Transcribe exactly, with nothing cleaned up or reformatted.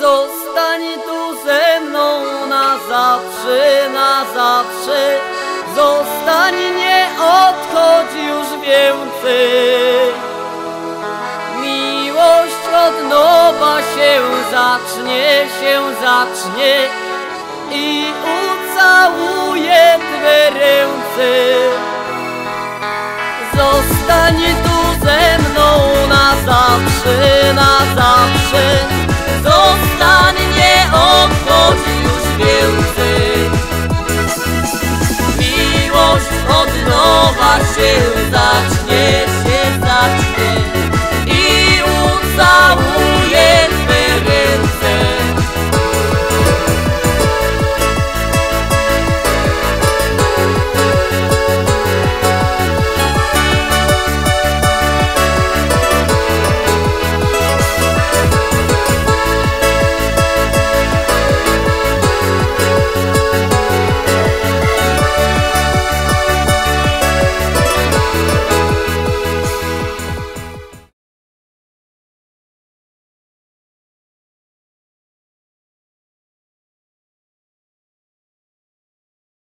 Zostań tu ze mną na zawsze, na zawsze. Zostań, nie odchodź już więcej. Miłość od nowa się zacznie, się zacznie i ucałuję Twe ręce. Zostań tu ze mną na zawsze, na zawsze. Zostań, nie odchodź